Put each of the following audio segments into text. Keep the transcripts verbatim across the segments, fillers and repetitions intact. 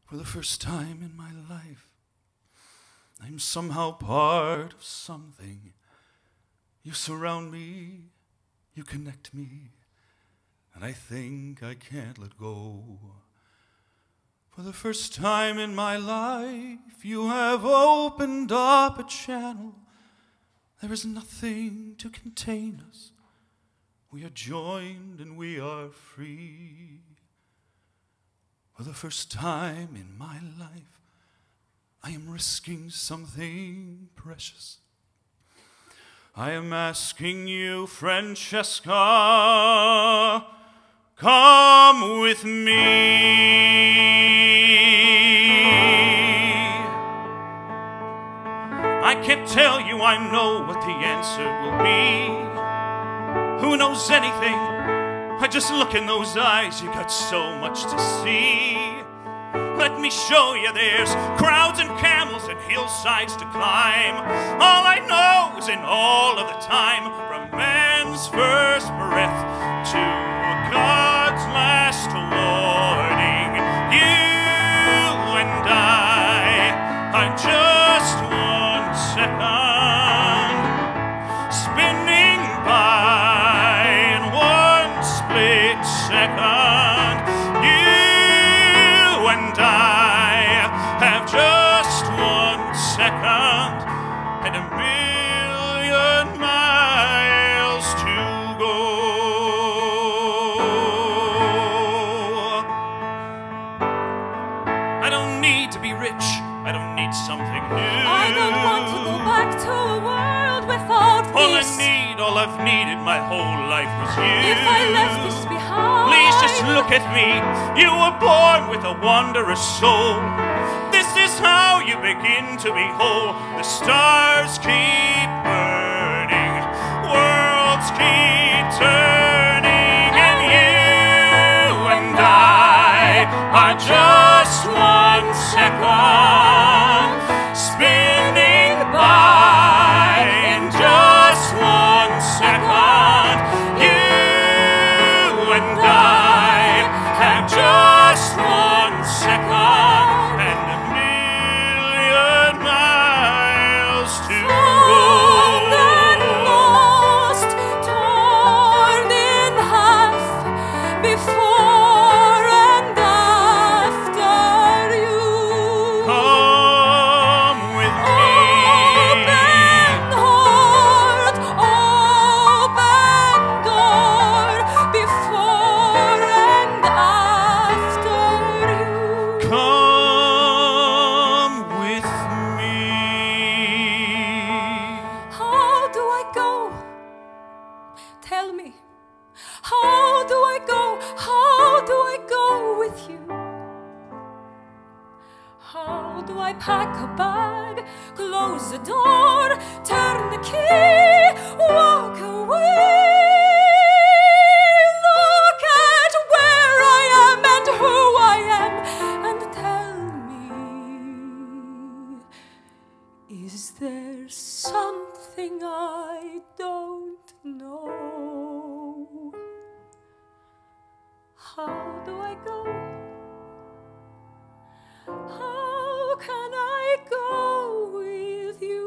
For the first time in my life, I'm somehow part of something. You surround me, you connect me, and I think I can't let go. For the first time in my life, you have opened up a channel. There is nothing to contain us. We are joined and we are free. For the first time in my life, I am risking something precious. I am asking you, Francesca, come with me. I can't tell you I know what the answer will be. Who knows anything? I just look in those eyes, you got so much to see. Let me show you there's crowds and camels and hillsides to climb. All I know is in all of the time, from man's first breath to God's last warning, you and I are just one second spinning by in one split second. You and I have just one second and a million miles to go. I don't need to be rich. I don't need something new. I don't want to go back to a world without peace. All I need, all I've needed my whole life was you. If I left this behind, please just look at me. You were born with a wondrous soul. This is how you begin to be whole. The stars keep burning, worlds keep turning, and you and I are just one second spinning by in just one second. You and I have just one second and a million miles to go. Then lost, torn in half, before and after you. Come with me. Open heart, open door, before and after you. Come with me. How do I go? Tell me. How do I go? How do I go with you? How do I pack a bag, close the door, turn the key, walk away? Look at where I am and who I am, and tell me, is there something I don't know? How do I go? How can I go with you?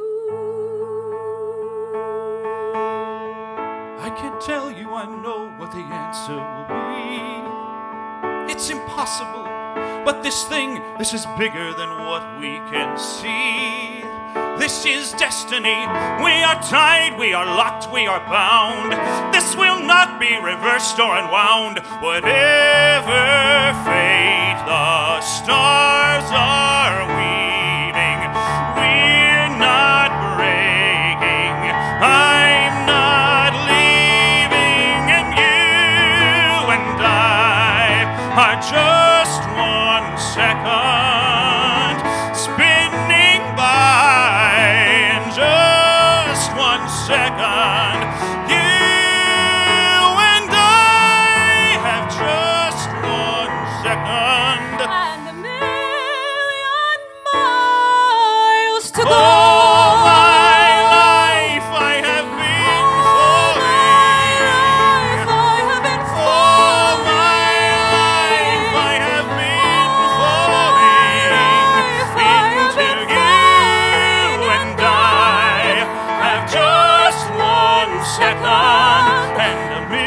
I can't tell you I know what the answer will be. It's impossible, but this thing, this is bigger than what we can see. This is destiny. We are tied, we are locked, we are bound. This will not be reversed or unwound. Whatever fate the stars are weaving, we're not breaking. I'm not leaving, and you and I are just one second spinning by in just one second. You and I have just one second And a million miles to go. all my life I have been All my life falling. I have been All my life I have been falling. second and a